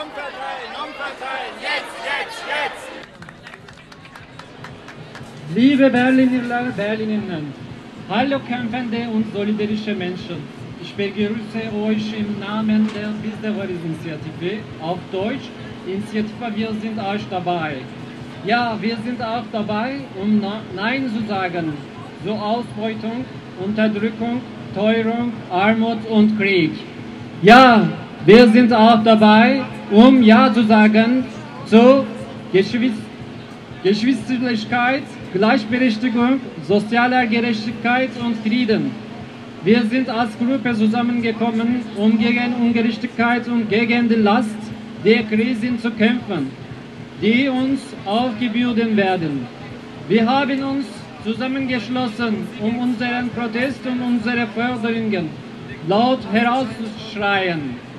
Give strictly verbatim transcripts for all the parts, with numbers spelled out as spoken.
umverteilen, umverteilen, jetzt, jetzt, jetzt! Liebe Berlinerler, Berlinerinnen, hallo kämpfende und solidarische Menschen. Ich begrüße euch im Namen der Bis der Welt Initiative, auf Deutsch, Initiative Wir sind auch dabei. Ja, wir sind auch dabei, um Nein zu sagen zur Ausbeutung, Unterdrückung, Teuerung, Armut und Krieg. Ja, wir sind auch dabei, um Ja zu sagen zu Geschwisterlichkeit, Gleichberechtigung, sozialer Gerechtigkeit und Frieden. Wir sind als Gruppe zusammengekommen, um gegen Ungerechtigkeit und gegen die Last der Krisen zu kämpfen, die uns aufgebürdet werden. Wir haben uns zusammengeschlossen, um unseren Protest und unsere Forderungen laut herauszuschreien.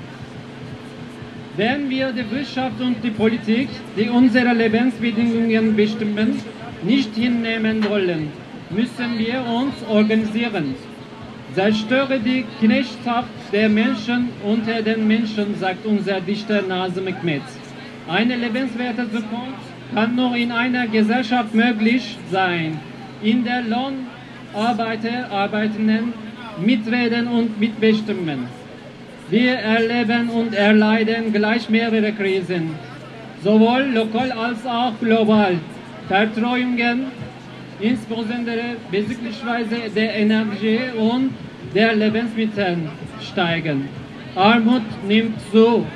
Wenn wir die Wirtschaft und die Politik, die unsere Lebensbedingungen bestimmen, nicht hinnehmen wollen, müssen wir uns organisieren. Zerstöre die Knechtschaft der Menschen unter den Menschen, sagt unser Dichter Nazım Hikmet. Eine lebenswerte Zukunft kann nur in einer Gesellschaft möglich sein, in der Lohnarbeiter, Arbeitenden mitreden und mitbestimmen. Wir erleben und erleiden gleich mehrere Krisen, sowohl lokal als auch global. Verteuerungen, insbesondere bezüglich der Energie und der Lebensmittel steigen. Armut nimmt zu.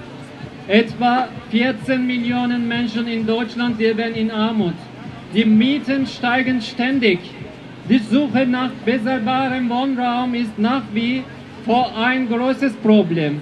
Etwa vierzehn Millionen Menschen in Deutschland leben in Armut. Die Mieten steigen ständig. Die Suche nach bezahlbarem Wohnraum ist nach wie vor ein großes Problem.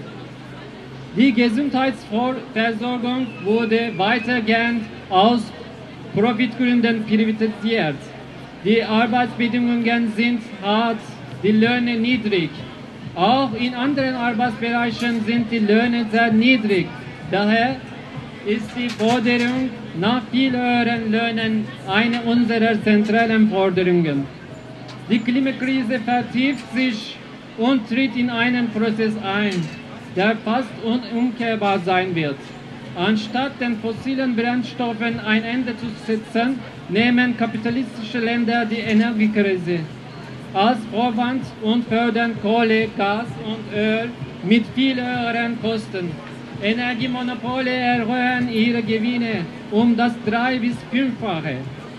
Die Gesundheitsversorgung wurde weitergehend aus Profitgründen privatisiert. Die Arbeitsbedingungen sind hart, die Löhne niedrig. Auch in anderen Arbeitsbereichen sind die Löhne sehr niedrig. Daher ist die Forderung nach viel höheren Löhnen eine unserer zentralen Forderungen. Die Klimakrise vertieft sich und tritt in einen Prozess ein, der fast unumkehrbar sein wird. Anstatt den fossilen Brennstoffen ein Ende zu setzen, nehmen kapitalistische Länder die Energiekrise als Vorwand und fördern Kohle, Gas und Öl mit viel höheren Kosten. Energiemonopole erhöhen ihre Gewinne um das drei- bis fünffache.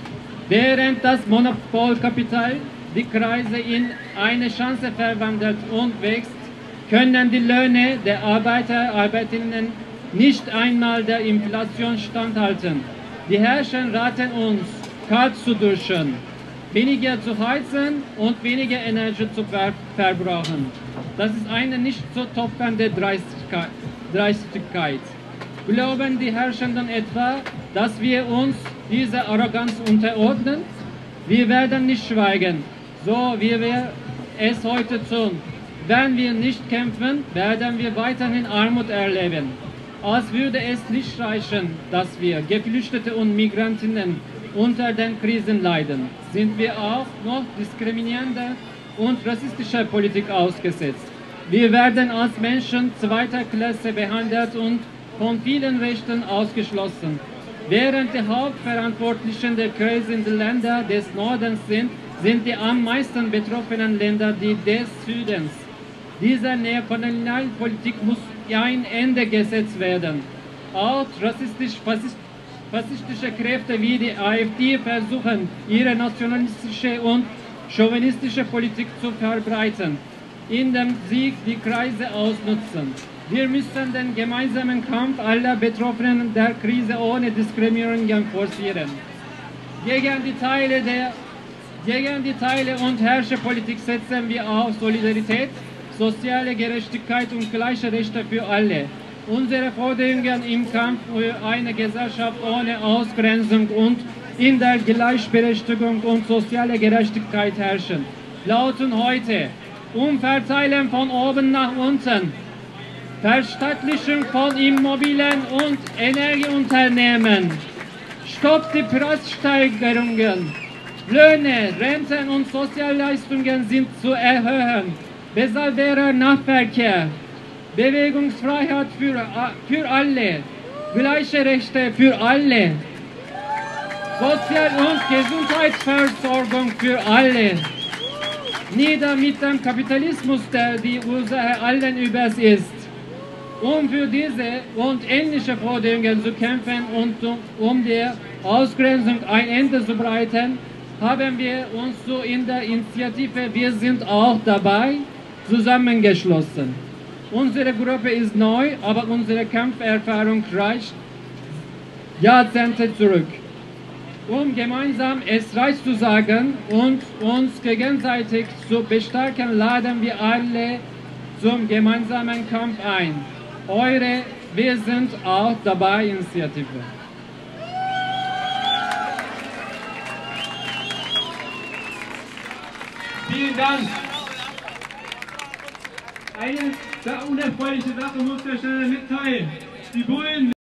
Während das Monopolkapital die Kreise in eine Chance verwandelt und wächst, können die Löhne der Arbeiter, Arbeiterinnen nicht einmal der Inflation standhalten. Die Herrscher raten uns, kalt zu duschen, weniger zu heizen und weniger Energie zu ver verbrauchen. Das ist eine nicht zu toppende Dreistigkeit. Dreistigkeit. Glauben die Herrschenden etwa, dass wir uns dieser Arroganz unterordnen? Wir werden nicht schweigen, so wie wir es heute tun. Wenn wir nicht kämpfen, werden wir weiterhin Armut erleben. Als würde es nicht reichen, dass wir Geflüchtete und Migrantinnen unter den Krisen leiden, sind wir auch noch diskriminierender und rassistischer Politik ausgesetzt. Wir werden als Menschen zweiter Klasse behandelt und von vielen Rechten ausgeschlossen. Während die Hauptverantwortlichen der Krise in den Ländern des Nordens sind, sind die am meisten betroffenen Länder die des Südens. Dieser neokolonialen Politik muss ein Ende gesetzt werden. Auch rassistisch-faschistische Kräfte wie die AfD versuchen, ihre nationalistische und chauvinistische Politik zu verbreiten, indem sie die Kreise ausnutzen. Wir müssen den gemeinsamen Kampf aller Betroffenen der Krise ohne Diskriminierung forcieren. Gegen die Teile der Gegen die Teile- und Herrscherpolitik setzen wir auf Solidarität, soziale Gerechtigkeit und gleiche Rechte für alle. Unsere Forderungen im Kampf für eine Gesellschaft ohne Ausgrenzung und in der Gleichberechtigung und soziale Gerechtigkeit herrschen, lauten heute: Umverteilen von oben nach unten, Verstaatlichung von Immobilien und Energieunternehmen, Stopp die Preissteigerungen, Löhne, Renten und Sozialleistungen sind zu erhöhen, bezahlbarer Nahverkehr, Bewegungsfreiheit für, für alle, gleiche Rechte für alle, Sozial- und Gesundheitsversorgung für alle. Nieder mit dem Kapitalismus, der die Ursache allen Übels ist. Um für diese und ähnliche Forderungen zu kämpfen und um der Ausgrenzung ein Ende zu bereiten, haben wir uns so in der Initiative Wir sind auch dabei zusammengeschlossen. Unsere Gruppe ist neu, aber unsere Kampferfahrung reicht Jahrzehnte zurück. Um gemeinsam es reicht zu sagen und uns gegenseitig zu bestärken, laden wir alle zum gemeinsamen Kampf ein. Eure Wir sind auch dabei Initiative. Vielen Dank. Eine unerfreuliche Sache muss ich euch mitteilen. Die Bullen